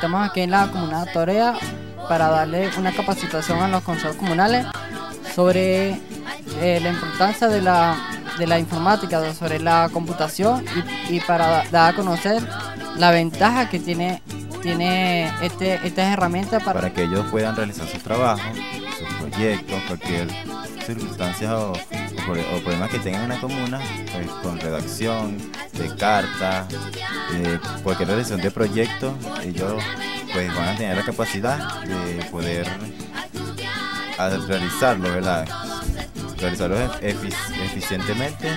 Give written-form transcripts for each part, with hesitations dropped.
estamos aquí en la Comuna de Torea para darle una capacitación a los consejos comunales sobre la importancia de la informática, sobre la computación y para dar a conocer la ventaja que tiene estas herramientas para que ellos puedan realizar sus trabajos, sus proyectos, cualquier circunstancia o problemas que tengan en la comuna, pues con redacción de cartas, cualquier realización de proyectos, ellos pues van a tener la capacidad de poder realizarlo, ¿verdad? Realizarlo eficientemente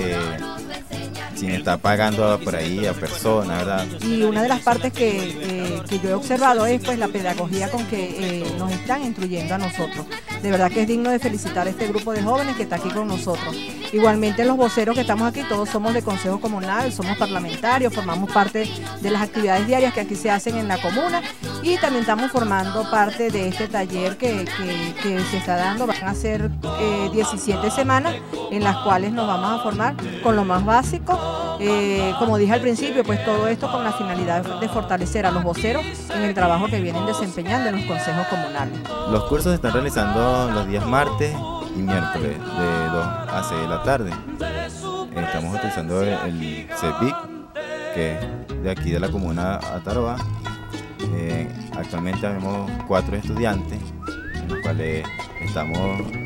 sin estar pagando por ahí a personas, ¿verdad? Y una de las partes que yo he observado es pues la pedagogía con que nos están instruyendo a nosotros. De verdad que es digno de felicitar a este grupo de jóvenes que está aquí con nosotros. Igualmente los voceros que estamos aquí, todos somos de Consejo Comunal, somos parlamentarios, formamos parte de las actividades diarias que aquí se hacen en la comuna y también estamos formando parte de este taller que se está dando. Van a ser 17 semanas en las cuales nos vamos a formar con lo más básico. Como dije al principio, pues todo esto con la finalidad de fortalecer a los voceros en el trabajo que vienen desempeñando en los consejos comunales. Los cursos se están realizando los días martes y miércoles de 2 a 6 de la tarde. Estamos utilizando el CEPIC, que es de aquí de la comuna Ataroa. Actualmente tenemos 4 estudiantes, en los cuales estamos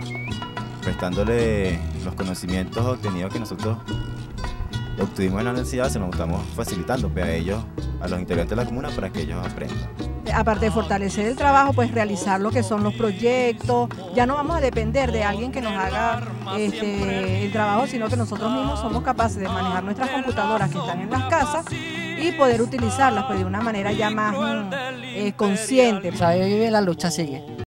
prestándole los conocimientos obtenidos que nosotros obtuvimos en la universidad, se nos estamos facilitando a ellos, a los integrantes de la comuna, para que ellos aprendan. Aparte de fortalecer el trabajo, pues realizar lo que son los proyectos. Ya no vamos a depender de alguien que nos haga el trabajo, sino que nosotros mismos somos capaces de manejar nuestras computadoras que están en las casas y poder utilizarlas pues, de una manera ya más consciente. La lucha sigue.